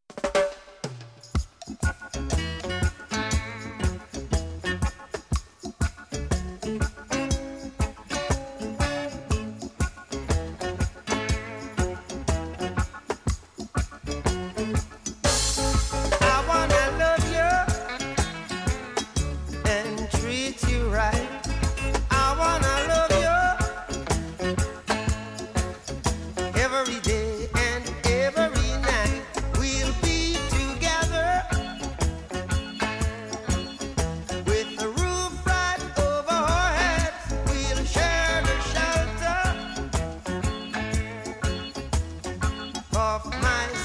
I wanna love you and treat you right. I wanna love you every day and every night. We'll be together with the roof right over our heads. We'll share the shelter of my